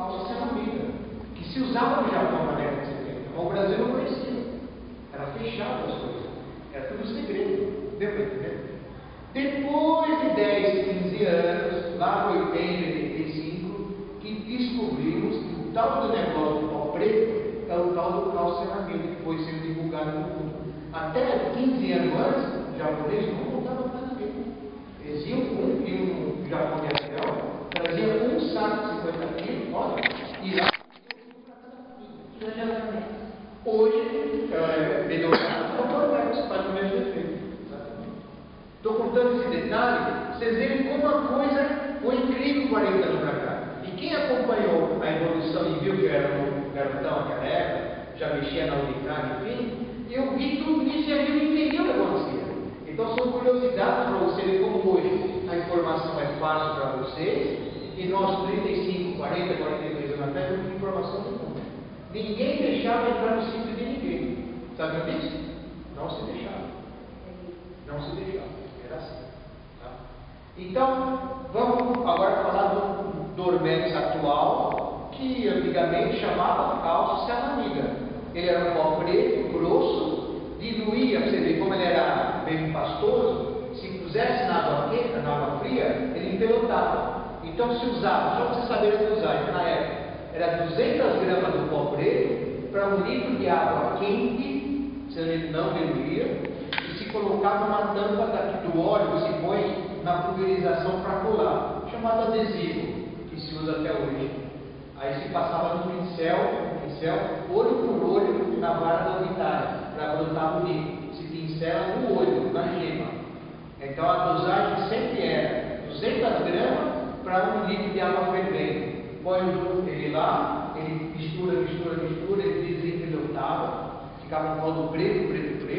calça ceramida, que se usava no Japão na década de 70, mas o Brasil não conhecia. Era fechado as coisas, era tudo segredo. Deu para entender? Depois de 10, 15 anos, lá em 80, 85, que descobrimos que o tal do negócio do pó preto é o tal do calça ceramida, que foi sendo divulgado no mundo. Até 15 anos antes, os japoneses não contavam para ninguém. Eles iam com um Japão de avião, traziam um saco de 50 quilos, olha, e lá para cada família. Hoje, melhoraram o Dormex, faz o mesmo efeito. Estou contando esse detalhe, vocês verem como a coisa foi incrível 40 anos para cá. E quem acompanhou a evolução e viu que eu era um garotão naquela época, já mexia na Unicamp, enfim, eu vi tudo isso e a gente entendeu o que acontecia. Então são curiosidades para você ver como hoje a informação é fácil para vocês, e nós 35, 40, 42 anos atrás não tinha informação nenhuma. Ninguém deixava entrar no sítio de ninguém. Sabe disso? Não se deixava. Não se deixava. Era assim. Tá? Então, vamos agora falar do Dormex atual, que antigamente chamava calça ceramida. Ele era um pó preto, grosso, diluía, você vê como ele era bem pastoso, se pusesse na água quente, na água fria, ele empelotava. Então se usava, só para vocês saberem usar, na época, era 200 gramas do pó preto para 1 litro de água quente, se ele não diluía, e se colocava uma tampa do óleo que se põe na pulverização para colar, chamado adesivo, que se usa até hoje. Aí se passava no pincel, olho por olho, na vara da orbitária, para brotar bonito. Se pincela no olho, na gema. Então a dosagem sempre era 200 gramas para 1 litro de água fervendo. Põe ele lá, ele mistura, ele desenvelotava, ficava um modo preto,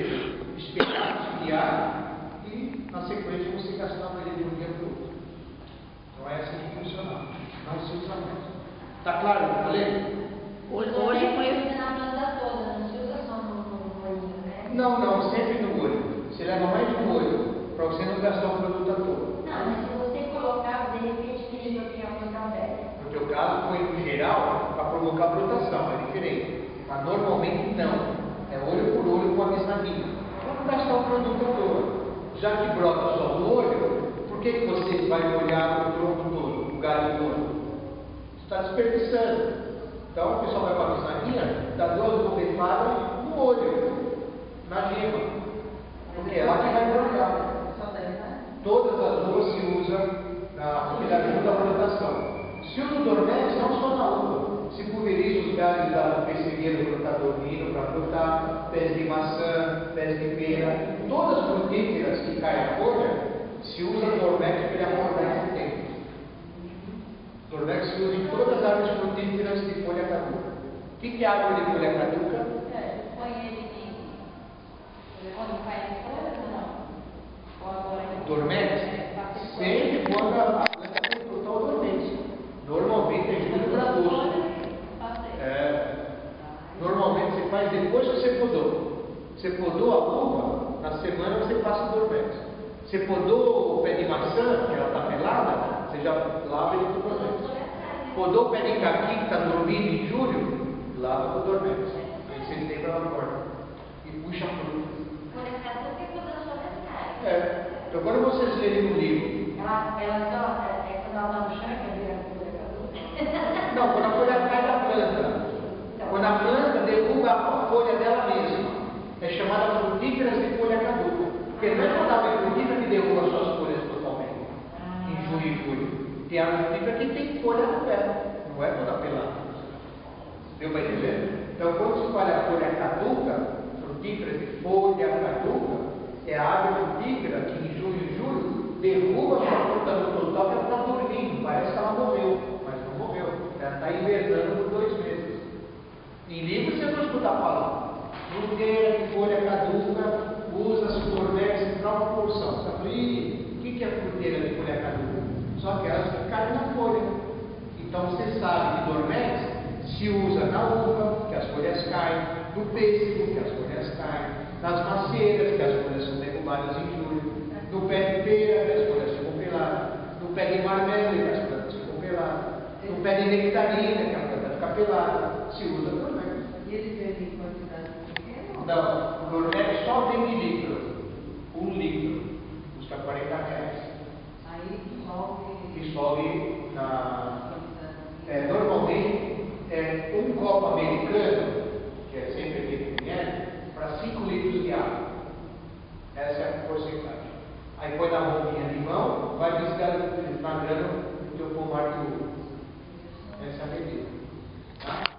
espelhado de ar, e na sequência você gastava ele de um dia para o outro. Então é assim que funcionava. Não se usa mais. Está claro o que eu falei? Hoje foi na planta toda, não se usa só no olho, né? Não, sempre no olho. Você leva mais de um olho, para você não gastar o produto todo. Não, mas se você colocar, de repente, que ele bloqueia a planta velha. No teu caso, foi no geral, para provocar brotação, é diferente. Mas normalmente não. É olho por olho com a mesamina. Para não gastar o produto todo. Já que brota só no olho, por que você vai molhar o tronco todo, o galho todo? Você está desperdiçando. Então o pessoal vai para a mesamina, dá 2 borrifadas no olho, na gema. Porque é lá que vai brotar. Todas as 2 se usam porque ajuda a brotação. Se usa o Dormex, não só na uva. Se pulveriza os galhos da persegueira do brotadornino para brotar, pés de maçã, pés de pera, todas as frutíferas que caem a folha, se usa Dormex para ele acordar esse tempo. Dormex se usa em todas as árvores frutíferas de folha caduca. O que é árvore de folha caduca? Põe ele quando cai em folha ou não? Ou agora Dormex? Sempre quando a planta tem que brotar o Dormex. Normalmente é julho para agosto. Normalmente você faz depois que você podou. Você podou a uva, na semana você passa o Dormex. Você podou o pé de maçã, que ela está pelada, você já lava ele com o Dormex. Podou o pé de caqui, que está dormindo em julho, lava com o Dormex. Aí você tem para ela corta e puxa a fruta. Então quando vocês lerem no livro. Ela só, quando ela está no chão, que vira folha caduca? Não, quando a folha cai da planta. Quando a planta derruba a folha dela mesma. É chamada frutíferas de folha caduca. Porque não é quando a frutífera que derruba suas folhas totalmente. Em junho e julho. Tem a frutífera que tem folha no pé. Não é toda pelada. Deu para entender? Então quando se fala folha caduca, frutífera de folha caduca, é a árvore frutífera que em junho e julho derruba a sua fruta no total, que ela está dormindo. Parece que ela morreu, mas não morreu. Ela está hibernando por 2 meses. Em livro você não escuta falar. Fruteira de folha caduca, usa-se o Dormex em tal proporção. Você fala, o que é fruteira de folha caduca? Só aquelas que caem na folha. Então você sabe que Dormex se usa na uva, que as folhas caem, no pêssego, que as folhas caem, nas macieiras, que as folhas são derrubadas em julho, no pé de pera, que as folhas ficam peladas, no pé de marmelo, que as plantas ficam peladas, no pé de nectarina, que a pelada, se usa Dormex. E ele vende em quantidade pequena? Não, o Dormex só vem de litro. 1 litro. Custa R$40. Aí dissolve. Dissolve normalmente um copo americano, que é sempre feito em ml, para 5 litros de água. Essa é a porcentagem. Aí põe na bombinha de mão, vai desflagrando o teu pomar de uva. Essa é a medida. Tá?